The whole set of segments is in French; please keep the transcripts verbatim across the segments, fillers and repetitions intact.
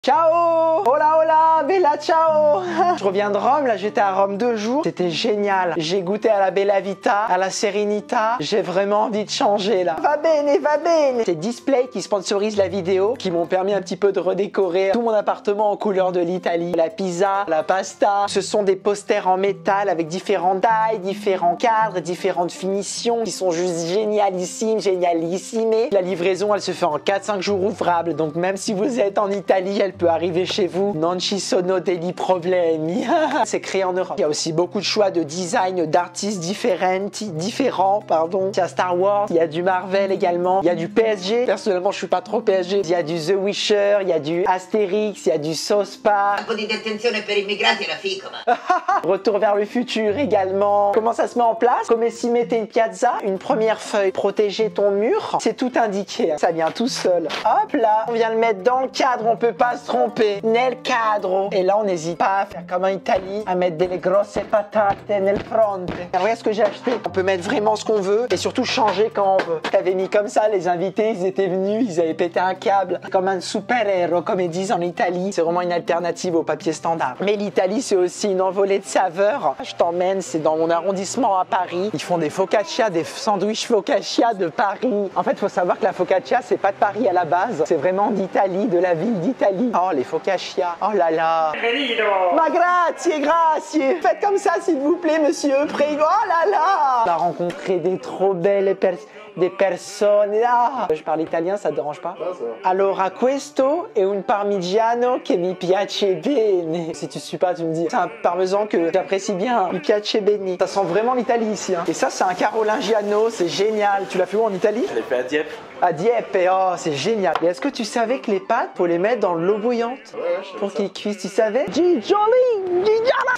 Ciao! Hola hola! Bella ciao! Je reviens de Rome, là j'étais à Rome deux jours. C'était génial. J'ai goûté à la Bella Vita, à la Serenita. J'ai vraiment envie de changer là. Va bene, va bene! C'est Display qui sponsorise la vidéo, qui m'ont permis un petit peu de redécorer tout mon appartement en couleur de l'Italie. La pizza, la pasta. Ce sont des posters en métal avec différentes tailles, différents cadres, différentes finitions qui sont juste génialissimes, génialissimes. La livraison, elle se fait en quatre cinq jours ouvrables. Donc même si vous êtes en Italie, elle peut arriver chez vous. Non ci sono degli problemi. C'est créé en Europe. Il y a aussi beaucoup de choix de design d'artistes différents, différents, pardon. Il y a Star Wars, il y a du Marvel également, il y a du P S G. Personnellement, je suis pas trop P S G. Il y a du The Witcher, il y a du Astérix, il y a du South Park. Un po' di detenzione per immigrati è la fico, ma... Retour vers le futur également. Comment ça se met en place? Come si mette in piazza? Une première feuille, protéger ton mur. C'est tout indiqué. Ça vient tout seul. Hop là, on vient le mettre dans le cadre. On peut pas se tromper. Nel cadro. Et là, on n'hésite pas à faire comme en Italie, à mettre des grosse patate nel fronte. Regarde ce que j'ai acheté. On peut mettre vraiment ce qu'on veut et surtout changer quand on veut. T'avais mis comme ça, les invités, ils étaient venus, ils avaient pété un câble. Comme un super-héros, comme ils disent en Italie. C'est vraiment une alternative au papier standard. Mais l'Italie, c'est aussi une envolée de saveurs. Je t'emmène, c'est dans mon arrondissement à Paris. Ils font des focaccia, des sandwichs focaccia de Paris. En fait, il faut savoir que la focaccia, c'est pas de Paris à la base. C'est vraiment d'Italie, de la ville d'Italie. Oh, les focaccia. Oh là là. Ma grazie, grazie. Faites comme ça, s'il vous plaît, monsieur. Prego. Oh là là. On a rencontré des trop belles personnes. Des personnes là. Je parle italien, ça te dérange pas? Allora, questo è un parmigiano che mi piace bene. Si tu suis pas, tu me dis. C'est un parmesan que j'apprécie bien. Mi piace bene. Ça sent vraiment l'Italie ici. Hein. Et ça, c'est un carolingiano. C'est génial. Tu l'as fait où en Italie? Je l'ai fait à Dieppe. À Dieppe. Et oh, c'est génial. Et est-ce que tu savais que les pâtes, faut les mettre dans l'eau bouillante? Ouais, ouais, je savais pour ça. qu'ils cuisent? Tu savais? Gigioli, Gigiala.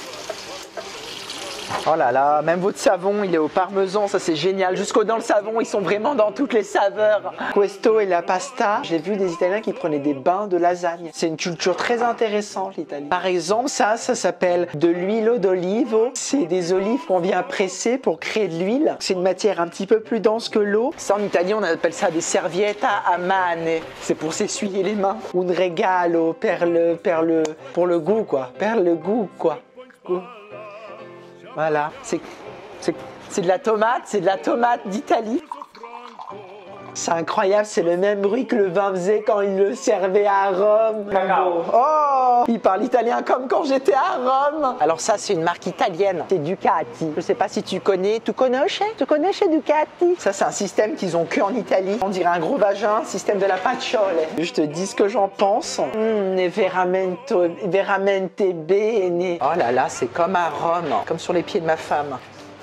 Oh là là, même votre savon, il est au parmesan, ça c'est génial. Jusqu'au dans le savon, ils sont vraiment dans toutes les saveurs. Questo et la pasta. J'ai vu des Italiens qui prenaient des bains de lasagne. C'est une culture très intéressante, l'Italie. Par exemple, ça, ça s'appelle de l'huile d'olive. C'est des olives qu'on vient presser pour créer de l'huile. C'est une matière un petit peu plus dense que l'eau. Ça, en italien, on appelle ça des servietta a mane. C'est pour s'essuyer les mains. Un regalo per le, per le, pour le goût, quoi. Per le goût, quoi. Goût. Voilà, c'est de la tomate, c'est de la tomate d'Italie. C'est incroyable, c'est le même bruit que le vin faisait quand il le servait à Rome. Oh, il parle italien comme quand j'étais à Rome. Alors ça, c'est une marque italienne, c'est Ducati. Je sais pas si tu connais, tu connais? Tu connais chez Ducati? Ça, c'est un système qu'ils ont que en Italie. On dirait un gros vagin, système de la pacciole. Je te dis ce que j'en pense. Mmh, veramente, veramente bene. Oh là là, c'est comme à Rome, comme sur les pieds de ma femme.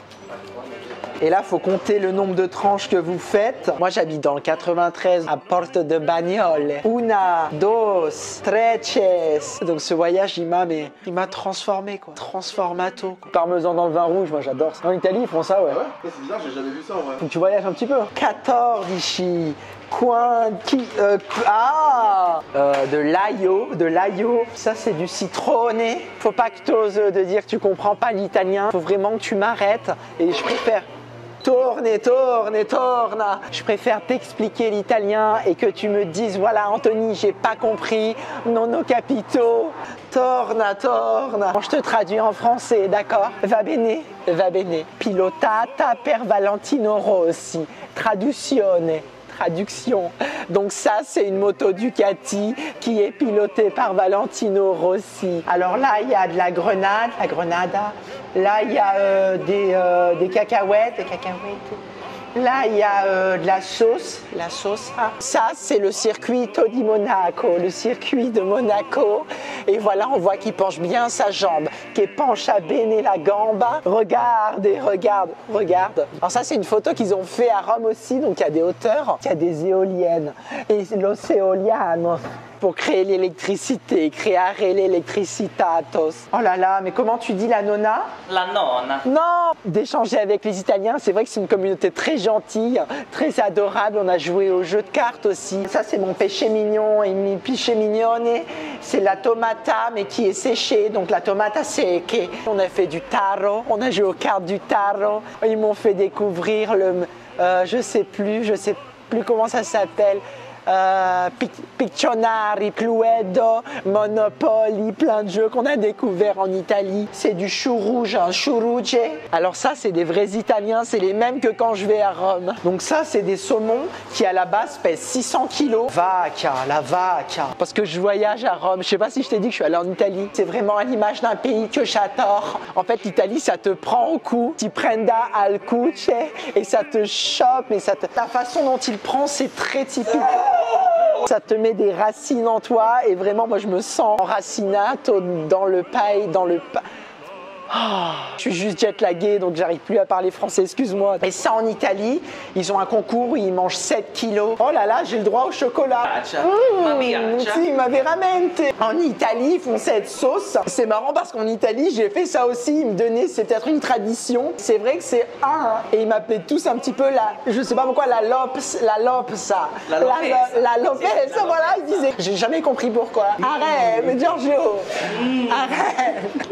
Et là, il faut compter le nombre de tranches que vous faites. Moi, j'habite dans le quatre-vingt-treize à Porte de Bagnole. Una, dos, treches. Donc ce voyage, il m'a mais il m'a transformé, quoi. Transformato. Quoi. Parmesan dans le vin rouge, moi j'adore ça. En Italie, ils font ça, ouais. Ouais, c'est bizarre, j'ai jamais vu ça en vrai. Faut que tu voyages un petit peu. quattordici. Quanti, euh, ah, euh, de l'aglio, de l'aglio. Ça, c'est du citrone. Faut pas que tu oses de dire que tu comprends pas l'italien. Faut vraiment que tu m'arrêtes. Et je préfère tourne, tourne, tourne. Je préfère t'expliquer l'italien et que tu me dises, voilà, Anthony, j'ai pas compris. Non, no capito. Torna, torna. Bon, je te traduis en français, d'accord? Va bene, va bene. Pilotata per Valentino Rossi. Traduzione. Traduction. Donc ça, c'est une moto Ducati qui est pilotée par Valentino Rossi. Alors là, il y a de la grenade, la grenada. Là, il y a euh, des, euh, des cacahuètes, des cacahuètes. Là, il y a euh, de la sauce, la sauce. Ça, c'est le circuito di Monaco, le circuit de Monaco. Et voilà, on voit qu'il penche bien sa jambe, qu'il penche à bene la gamba. Regarde et regarde, regarde. Alors ça, c'est une photo qu'ils ont fait à Rome aussi, donc il y a des hauteurs, il y a des éoliennes. Et l'oceoliano pour créer l'électricité, creare l'elettricitatos. Oh là là, mais comment tu dis la nonna? La nonna. Non, d'échanger avec les Italiens, c'est vrai que c'est une communauté très gentille, très adorable. On a joué au jeu de cartes aussi. Ça, c'est mon péché mignon et mi piche mignone. C'est la tomata, mais qui est séchée, donc la tomata secche. On a fait du tarot, on a joué aux cartes du tarot. Ils m'ont fait découvrir le, euh, je sais plus, je sais plus comment ça s'appelle. euh, Pictionary, Cluedo, Monopoly, plein de jeux qu'on a découverts en Italie. C'est du chou rouge, un chou rouge. Alors ça, c'est des vrais Italiens, c'est les mêmes que quand je vais à Rome. Donc ça, c'est des saumons qui à la base pèsent six cents kilos. Vacca, la vacca. Parce que je voyage à Rome. Je sais pas si je t'ai dit que je suis allé en Italie. C'est vraiment à l'image d'un pays que j'adore. En fait, l'Italie, ça te prend au cou. Tu prenda al cuce et ça te chope. Et ça te... La façon dont il prend, c'est très typique. Ça te met des racines en toi et vraiment, moi, je me sens enracinato dans le paille, dans le pa... Oh, je suis juste jet lagué donc j'arrive plus à parler français, excuse-moi. Et ça en Italie, ils ont un concours où ils mangent sept kilos. Oh là là, j'ai le droit au chocolat. Mmh, si, ma veramente. En Italie, ils font cette sauce. C'est marrant parce qu'en Italie, j'ai fait ça aussi. Ils me donnaient, c'est peut-être une tradition. C'est vrai que c'est un. Et ils m'appelaient tous un petit peu la, je sais pas pourquoi, la lops, la lopsa. La lopes. La, la lopes, voilà, ils disaient. J'ai jamais compris pourquoi. Arrête, mais Giorgio. Arrête.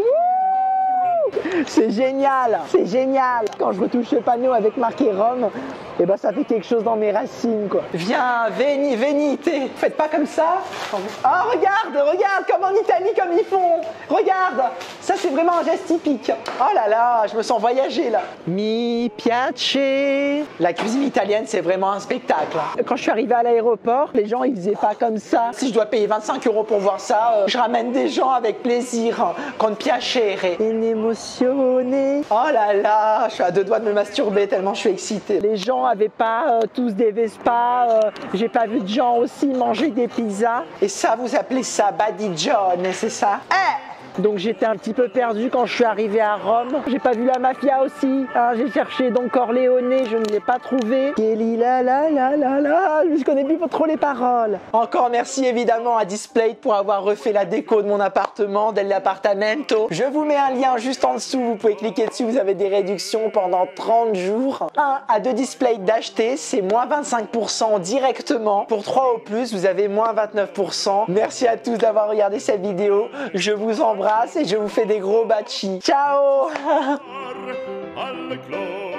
C'est génial, c'est génial. Quand je retouche le panneau avec marqué Rome, et eh ben ça fait quelque chose dans mes racines quoi. Viens, veni, venite. Faites pas comme ça. Oh regarde, regarde comme en Italie comme ils font. Regarde, ça c'est vraiment un geste typique. Oh là là, je me sens voyager là. Mi piace. La cuisine italienne c'est vraiment un spectacle. Quand je suis arrivé à l'aéroport, les gens ils faisaient pas comme ça. Si je dois payer vingt-cinq euros pour voir ça, euh, je ramène des gens avec plaisir. Con piacere. Une émotionnée. Oh là là, je suis à deux doigts de me masturber tellement je suis excitée. Les gens avaient pas euh, tous des Vespa, euh, j'ai pas vu de gens aussi manger des pizzas. Et ça, vous appelez ça badigione, c'est ça? Eh! Donc j'étais un petit peu perdu quand je suis arrivé à Rome. J'ai pas vu la mafia aussi. Hein, j'ai cherché Don Corleone, je ne l'ai pas trouvé. La la la la la. Je connais plus trop les paroles. Encore merci évidemment à Display pour avoir refait la déco de mon appartement, dell'appartamento. Je vous mets un lien juste en dessous. Vous pouvez cliquer dessus. Vous avez des réductions pendant trente jours. un à deux Display d'acheter, c'est moins vingt-cinq pour cent directement. Pour trois au plus, vous avez moins vingt-neuf pour cent. Merci à tous d'avoir regardé cette vidéo. Je vous embrasse et je vous fais des gros bachis. Ciao.